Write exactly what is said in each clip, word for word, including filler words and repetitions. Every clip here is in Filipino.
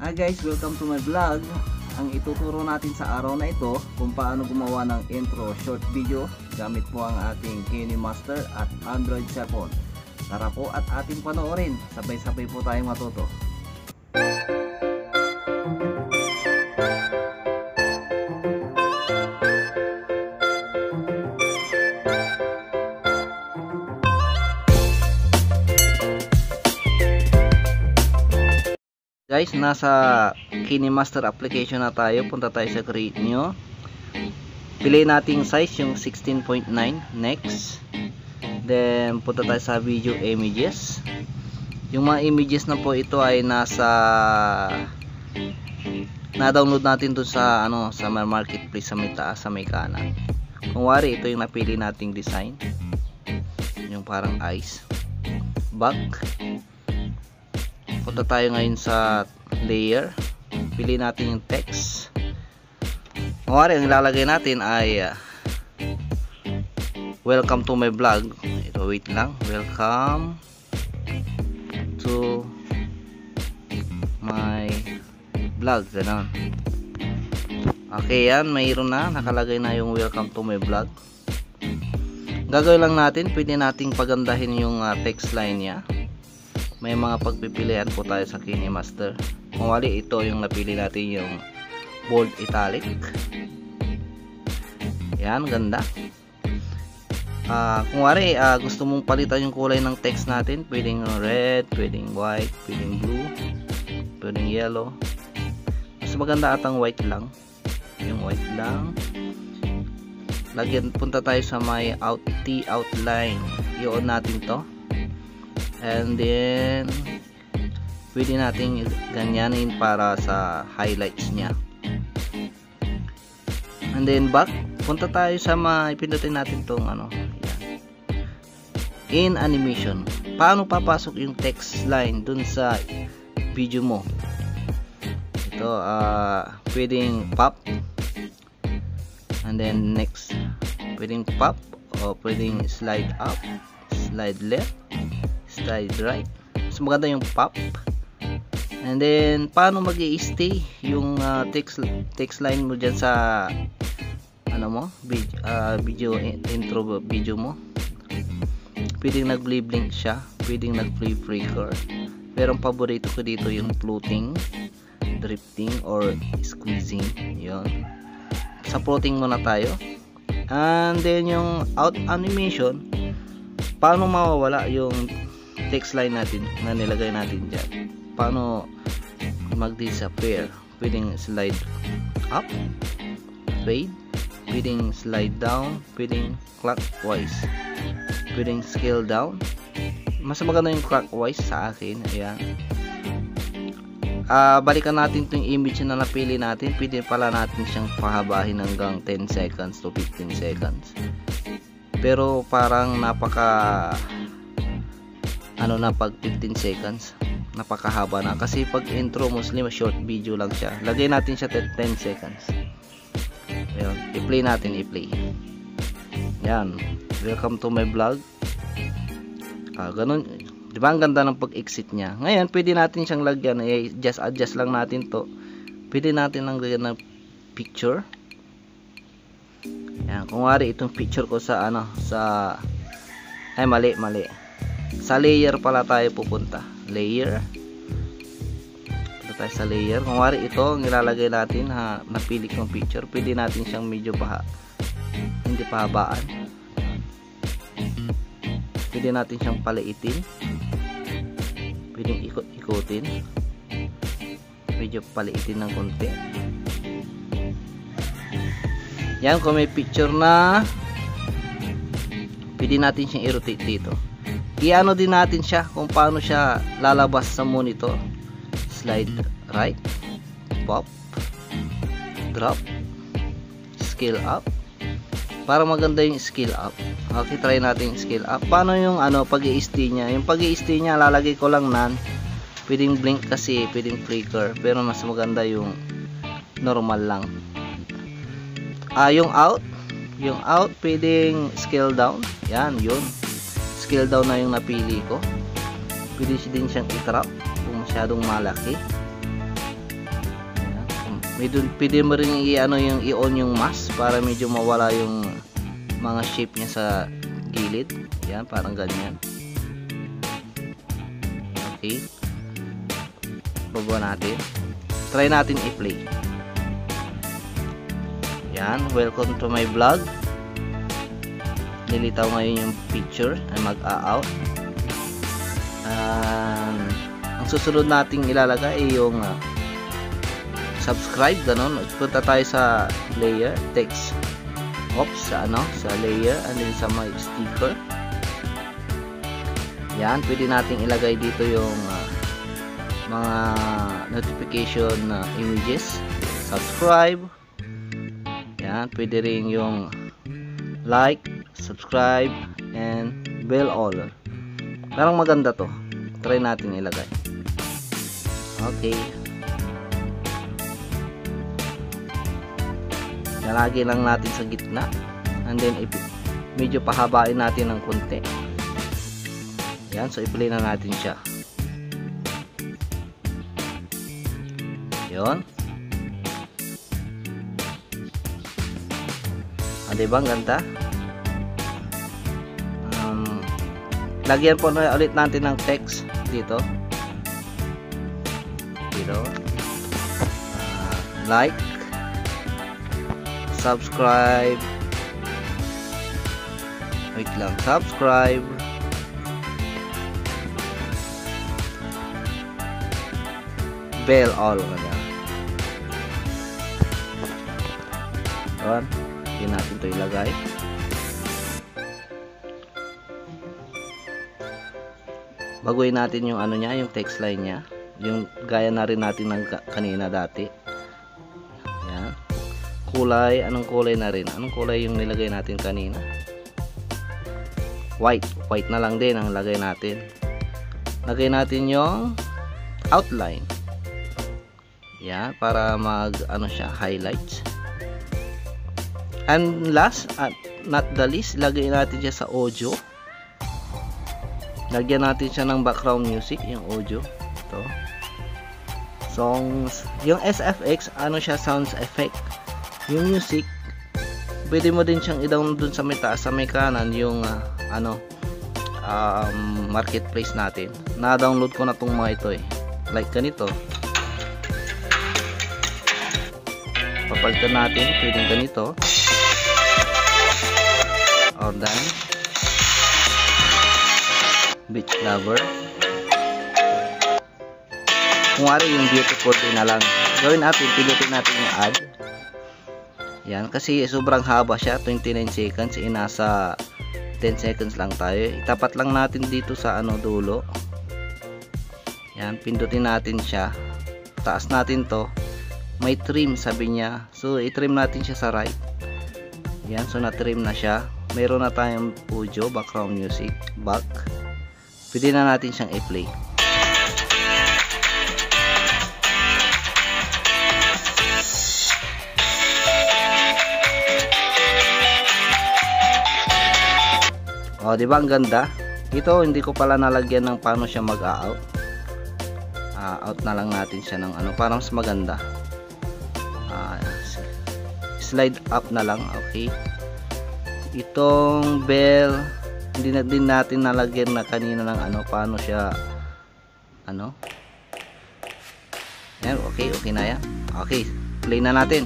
Hi guys, welcome to my vlog. Ang ituturo natin sa araw na ito kung paano gumawa ng intro short video gamit po ang ating KineMaster at Android cellphone. Tara po at ating panoorin, sabay-sabay po tayong matuto. Guys, nasa KineMaster application na tayo. Punta tayo sa create new. Piliin natin size yung sixteen point nine. Next. Then punta tayo sa video images. Yung mga images na po ito ay nasa na-download natin dun sa ano sa marketplace sa may taas, sa may kanan. Kung wari, ito yung napili nating design. Yung parang eyes. Back. Punta tayo ngayon sa layer. Pili natin yung text. Mawari, ang ilalagay natin ay uh, welcome to my vlog. Ito, wait lang. Welcome to my vlog. Ganon. Okay, yan. Mayroon na. Nakalagay na yung welcome to my vlog. Gagawin lang natin. Pwede nating pagandahin yung uh, text line niya. May mga pagpipilian po tayo sa KineMaster. Kung wali, ito yung napili natin, yung bold italic. Yan, ganda. Uh, kung wali, uh, gusto mong palitan yung kulay ng text natin, pwedeng red, pwedeng white, pwedeng blue, pwedeng yellow. Mas maganda atang white lang. Yung white lang. Lagyan, punta tayo sa may out, T outline. I-on natin to. And then pwede natin ganyanin para sa highlights niya. And then back, punta tayo sa mga ipindutin natin tong ano, yan. In animation. Paano papasok yung text line dun sa video mo? Ito, uh, pwedeng pop. And then next, pwedeng pop o pwedeng slide up, slide left, slide right. Mas maganda yung pop. And then paano mag-i-stay yung uh, text text line mo diyan sa ano mo, video, uh, video intro video mo. Pwedeng nag-blink siya, pwedeng nag-flicker. Pero ang paborito ko dito yung floating, drifting or squeezing. 'Yon. Sa floating muna tayo. And then yung out animation, paano mawawala yung text line natin na nilagay natin dyan? Paano mag-disappear? Pwedeng slide up, fade, pwedeng slide down, pwedeng clockwise, pwedeng scale down. Mas maganda yung clockwise sa akin. Ayan. Uh, balikan natin itong image na napili natin. Pwede pala natin siyang pahabahin hanggang ten seconds to fifteen seconds. Pero parang napaka ano na pag fifteen seconds, napakahaba na kasi pag intro mostly short video lang siya. Lagay natin siya ten seconds. Ayun, i-play natin, i-play. Yan, welcome to my vlog. Ah, ganun, di ba ang ganda ng pag-exit niya? Ngayon, pwede natin siyang lagyan, eh, just adjust lang natin to. Pwede natin lang lagyan ng picture. Yan, kung wari itong picture ko sa ano, sa ay mali, mali. Sa layer pala tayo pupunta. Layer. Punta tayo sa layer. Kung wari ito, ang ilalagay natin, ha, napili kong picture, pwede natin siyang medyo paha, hindi pahabaan. Pwede natin siyang paliitin. Pwedeng ikot-ikutin. Medyo paliitin ng konti. Yan, kung may picture na, pwede natin siyang i-rotate dito. I-ano din natin siya kung paano siya lalabas sa monitor. Slide right, pop, drop, scale up. Para maganda yung scale up. Okay, try natin yung scale up. Paano yung ano, pag-i-stay niya? Yung pag-i-stay niya, lalagay ko lang nan. Pwedeng blink kasi, pwedeng flicker. Pero mas maganda yung normal lang. Ah, yung out, yung out, pwedeng scale down. Yan, yun. Scale down na yung napili ko. Pwede din siyang i-crop kung masyadong malaki. Pwede mo rin i-ano yung i-on yung mask para medyo mawala yung mga shape niya sa gilid. Yan, parang ganyan. Okay. Baba natin. Try natin i-play. Yan, welcome to my vlog. Nilitaw ngayon yung picture ay mag-a-out. Um, ang susunod nating ilalagay ay yung uh, subscribe, ganun. Punta tayo sa layer, text, oops, sa ano, sa layer, and then sa my sticker. Yan, pwede nating ilagay dito yung uh, mga notification uh, images, subscribe. Yan, pwede rin yung like, subscribe, and bell all. Parang maganda to. Try natin ilagay. Okay. Lalagay lang natin sa gitna, and then medyo pahabain natin ng konti. Yan, so i-play na natin siya. Yun. Ah, diba ang ganda? Um, lagyan po na ulit natin ng text dito. Dito. Uh, like, subscribe, wait lang, subscribe, bell all, ganyan. Yun, hindi natin ito ilagay. Baguhin natin yung ano niya, yung text line niya, yung gaya na rin natin ng kanina dati. Kulay, anong kulay na rin? Anong kulay yung nilagay natin kanina? White. White na lang din ang lagay natin. Lagay natin yung outline. Yan, para mag, ano siya, highlights. And last, at not the least, lagay natin siya sa audio. Lagyan natin siya ng background music, yung audio. Ito. Songs. Yung S F X, ano siya, sounds effect. Yung music, pwede mo din siyang i-download dun sa may taas, sa may kanan, yung uh, ano, um, marketplace natin. Na-download ko na tong mga ito eh. Like ganito. Papalitan natin, pwedeng ganito. Or done. Beach lover. Kung wari yung beautiful din na lang. Gawin natin, pilutin natin yung add. Yan, kasi sobrang haba siya, twenty-nine seconds, eh, nasa ten seconds lang tayo. Itapat lang natin dito sa ano dulo. Yan, pindutin natin siya. Taas natin to. May trim, sabi niya. So, i-trim natin siya sa right. Yan, so na-trim na siya. Meron na tayong audio, background music, back. Pwede na natin siyang i-play. O, di ba ang ganda? Ito hindi ko pala nalagyan ng paano siya mag-out. Uh, out na lang natin siya ng ano, para mas maganda. Uh, slide up na lang, okay. Itong bell, hindi na din natin nalagyan na kanina ng ano, paano siya ano. Yan, okay, okay na yan. Okay, play na natin.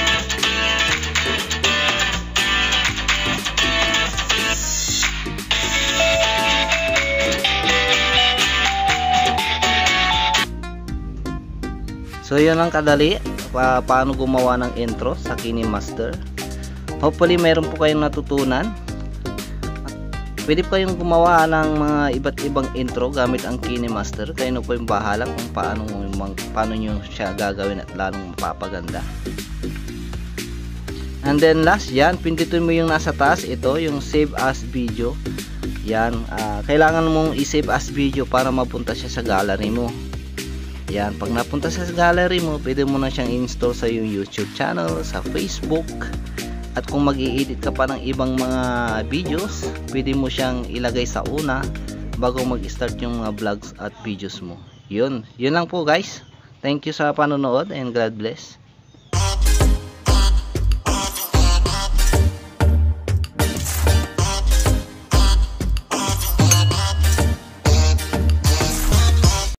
So yun lang kadali pa paano gumawa ng intro sa KineMaster. Hopefully mayroon po kayong natutunan. Pwede po kayong gumawa ng mga iba't ibang intro gamit ang KineMaster. Kayo na po yung bahala kung paano, paano nyo siya gagawin at lalong mapapaganda. And then last, yan, pindutin mo yung nasa taas, ito yung save as video. Yan, uh, kailangan mong i-save as video para mapunta siya sa gallery mo. Yan, pag napunta sa gallery mo, pwede mo na siyang install sa yung YouTube channel, sa Facebook. At kung mag-i-edit ka pa ng ibang mga videos, pwede mo siyang ilagay sa una bago mag-start yung mga vlogs at videos mo. Yun, yun lang po guys. Thank you sa panonood and God bless.